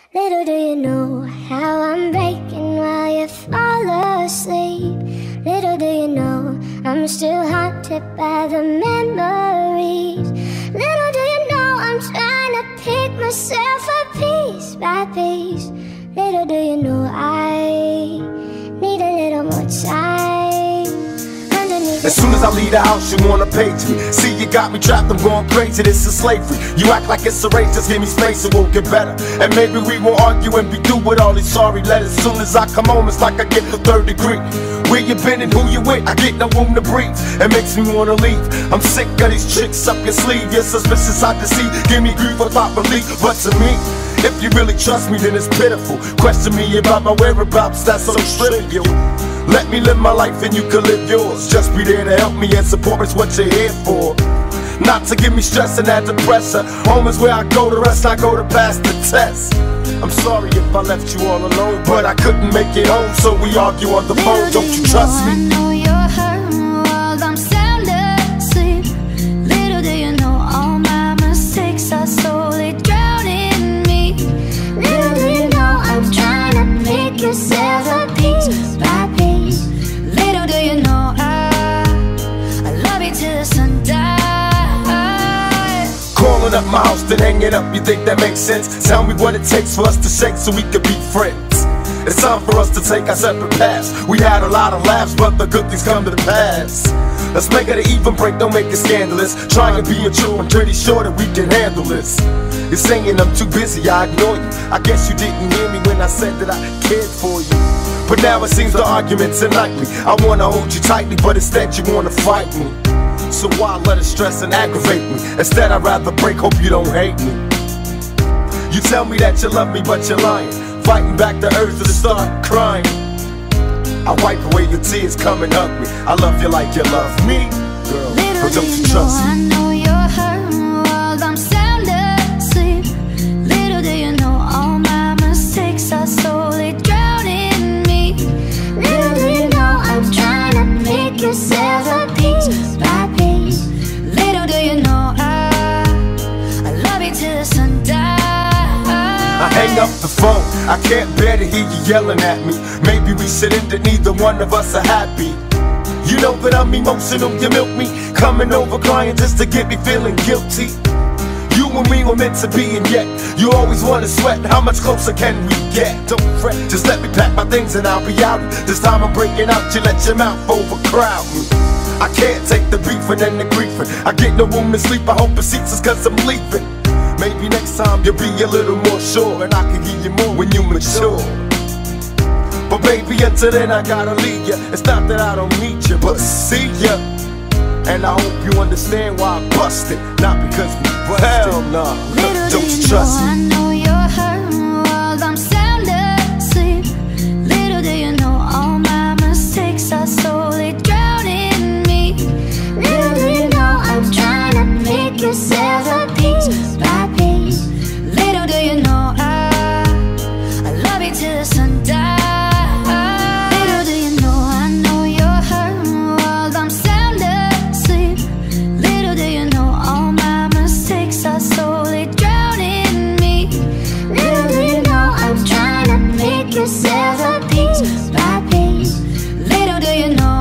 Little do you know how I'm breaking while you fall asleep. Little do you know I'm still haunted by the memories. Little do you know I'm trying to pick myself up piece by piece. Little do you know I need a little more time. As soon as I leave the house, you wanna page me. See, you got me trapped, I'm going crazy, this is slavery. You act like it's a race, just give me space, it won't get better. And maybe we won't argue and be through with all these sorry letters. As soon as I come home, it's like I get the third degree. Where you been and who you with, I get no room to breathe. It makes me wanna leave. I'm sick of these tricks up your sleeve. You're suspicious, I deceive. Give me grief without belief. But to me, if you really trust me, then it's pitiful. Question me about my whereabouts, that's so trivial. Let me live my life and you can live yours. Just be there to help me and support is what you're here for. Not to give me stress and add to pressure. Home is where I go to rest, I go to pass the test. I'm sorry if I left you all alone, but I couldn't make it home, so we argue on the phone. Don't you trust me? I know you're hurting while I'm sound asleep. Little do you know all my mistakes are slowly drowning me. Little do you know I'm trying to pick yourself up piece by piece. Little do you know I love you till the sun dies. Calling up my house, then hanging up, you think that makes sense? Tell me what it takes for us to shake so we could be friends. It's time for us to take our separate paths. We had a lot of laughs, but the good things come to the pass. Let's make it an even break, don't make it scandalous. Trying to be a true, I'm pretty sure that we can handle this. You're saying I'm too busy, I ignore you. I guess you didn't hear me when I said that I cared for you. But now it seems the arguments are nightly. I wanna hold you tightly, but instead you wanna fight me. So why let it stress and aggravate me? Instead I'd rather break, hope you don't hate me. You tell me that you love me, but you're lying. Fighting back the urge to start crying. I wipe away your tears, come and hug me. I love you like you love me, girl. But don't you trust me? I know you're hurting while I'm sound asleep. Little do you know all my mistakes are slowly drowning me. Little do you know I'm trying to pick yourself up piece by piece. Little do you know I love you till the sun dies. I hang up the phone, I can't bear to hear you yelling at me. Maybe we should end it, neither one of us are happy. You know that I'm emotional, you milk me. Coming over crying just to get me feeling guilty. You and me were meant to be, and yet you always wanna sweat. How much closer can we get? Don't fret, just let me pack my things and I'll be out. This time I'm breaking out, you let your mouth overcrowd me. I can't take the beefing and the griefing. I get no room to sleep, I hope it seats us cause I'm leaving. Maybe next time you'll be a little more sure, and I can give you more when you mature. But baby, until then I gotta leave ya. It's not that I don't need you, but see ya. And I hope you understand why I busted, not because we busted. Hell nah, don't you trust me? I know you're hurting while I'm sound asleep. Little do you know all my mistakes are slowly drowning me. Little do you know I'm trying to pick yourself up piece by piece. Little do you know I love you till the sun dies. Little do you know I know you're hurting while I'm sound asleep. Little do you know all my mistakes are slowly drowning me. Little do you know I'm trying to pick yourself up piece by piece. Little do you know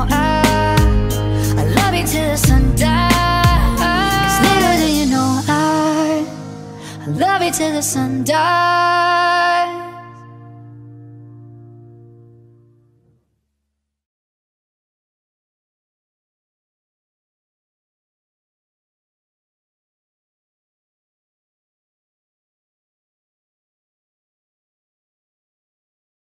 I love you till the sun dies. 'Cause little do you know I love you till the sun dies.